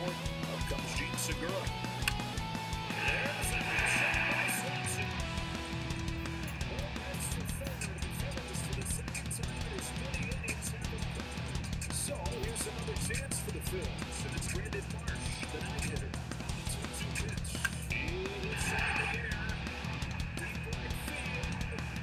fourth. Up comes Jean Segura. There's a good shot by Swanson. Well, that's the third. The Phillies for the second time as many innings have been done. So here's another chance for the Phillies, and it's Brandon Marsh, the nine-hitter. The 2-2 pitch. He hits it in the air. Deep right field.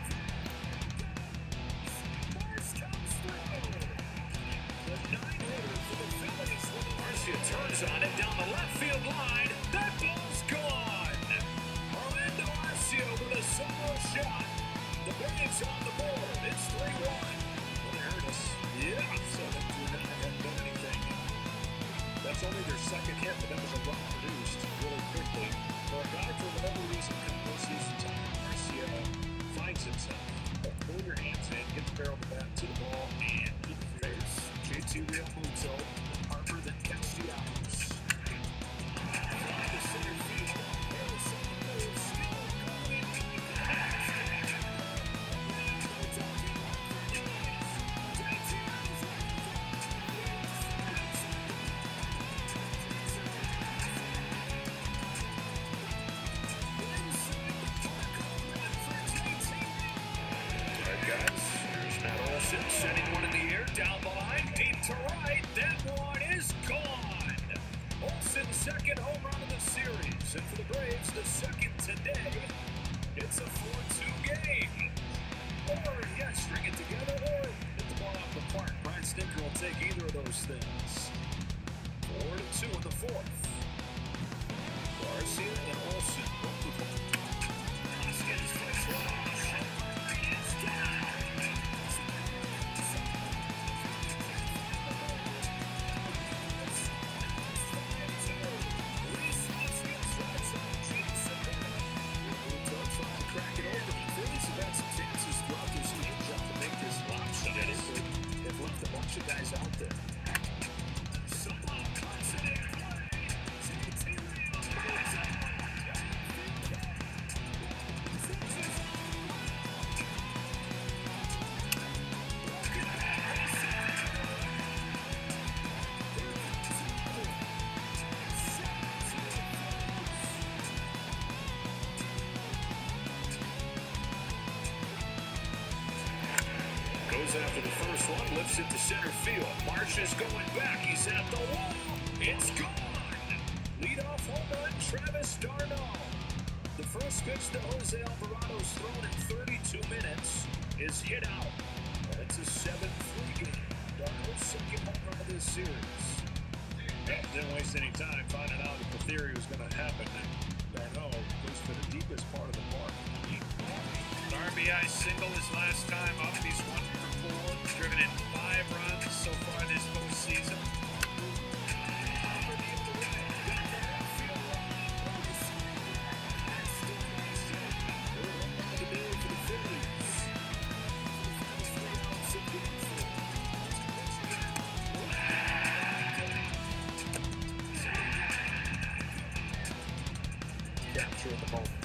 Marsh comes through. The nine-hitter for the Phillies. Marcia turns on it down the left field line. That ball's gone. Orlando Arcia with a solo shot. The Braves on the board. It's 3-1. Well, they hurt us. Yeah, so that haven't done anything. That's only their second hit, but that was a run produced really quickly. For a guy, for whatever reason, come postseason time, Arcia finds himself. Pull your hands in, get the barrel of the bat to the ball, and keep the face. JT Realmuto, Harper, then Castellanos. Fly to center field. Harrison moves, still coming. Setting one in the air, down the line, deep to right. That one is gone. Olsen's second home run of the series. And for the Braves, the second today. It's a 4-2 game. Or, yeah, string it together, or hit the ball out of the park. Brian Snitker will take either of those things. 4-2 in the fourth. Garcia and Olsen. Hoskins flips one. It's down. Guys out there. Goes after the first one, lifts it to center field. Marsh is going back. He's at the wall. It's gone. Leadoff home run, Travis d'Arnaud. The first pitch that Jose Alvarado's thrown in 32 minutes is hit out. That's a 7-3 game. D'Arnaud's second home run of this series. Didn't waste any time finding out if the theory was going to happen. D'Arnaud goes for the deepest part of the park. An RBI single his last time up. He's 1 for 4, driven in 5 runs so far this postseason. Capture the ball.